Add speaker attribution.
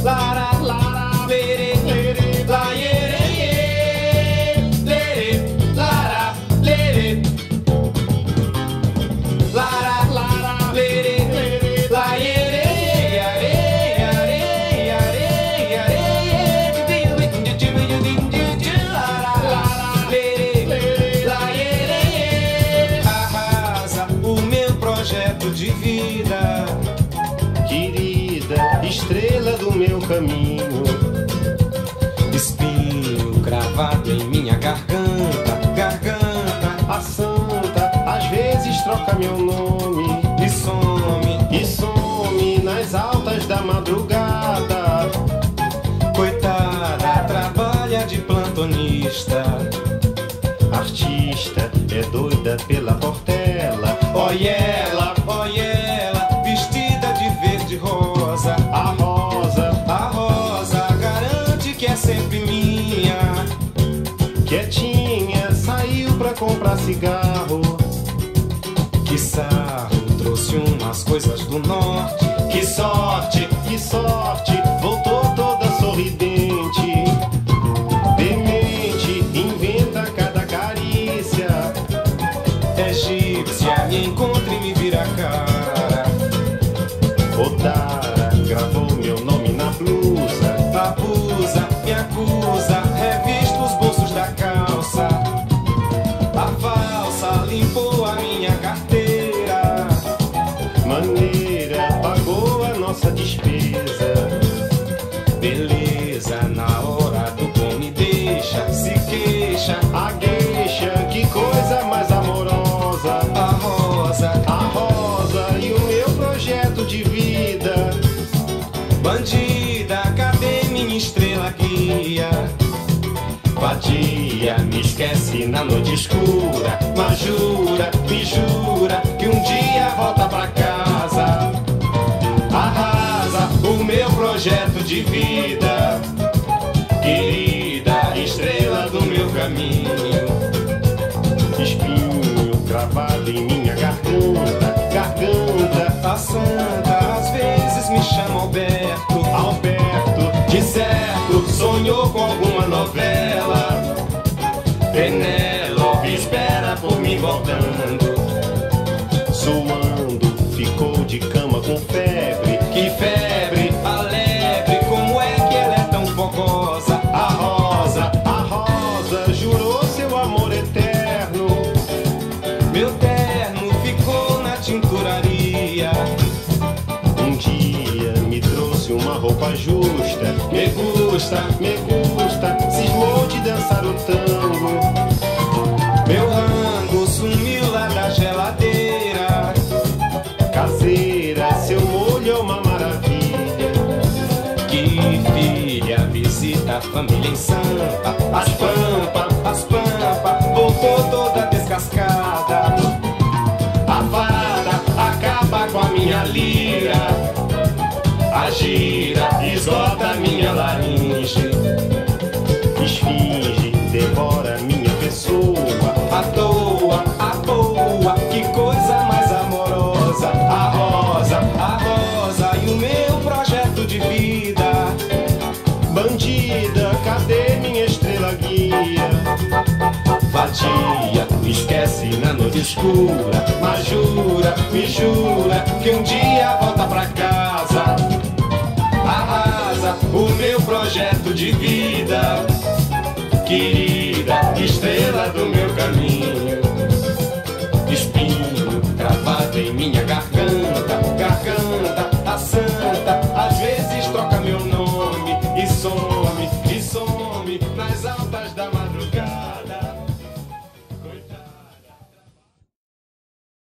Speaker 1: lara, lara, lere, lere, la, yere, ye, lere, lara, lere, lara, lara, lere, lere, la, yere, ye, yare, yare, yare, yare, lara, lara, lere, lere, la, yere, ye. Arrasa o meu projeto de vida,
Speaker 2: querida estrela do meu caminho.
Speaker 1: Espinho cravado em minha garganta, garganta.
Speaker 2: A santa às vezes troca meu nome
Speaker 1: E some
Speaker 2: nas altas da madrugada.
Speaker 1: coitada, trabalha de plantonista.
Speaker 2: Artista é doida pela portela.
Speaker 1: Olha ela, vestida de verde rosa.
Speaker 2: A rosa
Speaker 1: Garante que é sempre minha.
Speaker 2: quietinha saiu pra comprar cigarro.
Speaker 1: Que sarro, trouxe umas coisas do norte.
Speaker 2: Que sorte, voltou toda sorridente. Demente, inventa cada carícia.
Speaker 1: Egípcia, me encontra e me vira a cara.
Speaker 2: Odara gravou meu nome na blusa.
Speaker 1: Abusa, me acusa, revista os bolsos da calça. A falsa limpou a minha carteira.
Speaker 2: Maneira pagou a nossa despesa.
Speaker 1: Beleza, na hora do bom me deixa, se queixa.
Speaker 2: A gueixa, que coisa mais amorosa.
Speaker 1: A
Speaker 2: rosa e o meu projeto de vida.
Speaker 1: bandida, cadê minha estrela guia?
Speaker 2: Vadia, me esquece na noite escura.
Speaker 1: Mas jura, me jura, que um dia volta pra casa. Arrasa o meu projeto de vida, querida estrela do meu caminho.
Speaker 2: Espinho cravado em minha garganta.
Speaker 1: A santa às vezes me chama Alberto.
Speaker 2: Alberto,
Speaker 1: De certo sonhou com alguma novela. Penélope espera por mim voltando.
Speaker 2: suando, ficou de cama com febre.
Speaker 1: Que febre, alegre, como é que ela é tão fogosa?
Speaker 2: A rosa jurou seu amor eterno.
Speaker 1: Meu terno ficou na tinturaria.
Speaker 2: Um dia me trouxe uma roupa justa.
Speaker 1: Me gusta,
Speaker 2: Cismou de dançar o tango.
Speaker 1: meu rango sumiu lá da geladeira.
Speaker 2: Caseira, seu molho é uma maravilha.
Speaker 1: Que filha visita a família em Sampa. As pampas, voltou toda descascada. A vara acaba com a minha lira. A gira esgota minha laringe.
Speaker 2: Esfinge, devora minha pessoa.
Speaker 1: À toa, que coisa mais amorosa. A rosa e o meu projeto de vida.
Speaker 2: Bandida, cadê minha estrela guia?
Speaker 1: Vadia, me esquece na noite escura. Mas jura, me jura, que um dia volta pra casa. Arrasa o meu projeto de vida, querida estrela do meu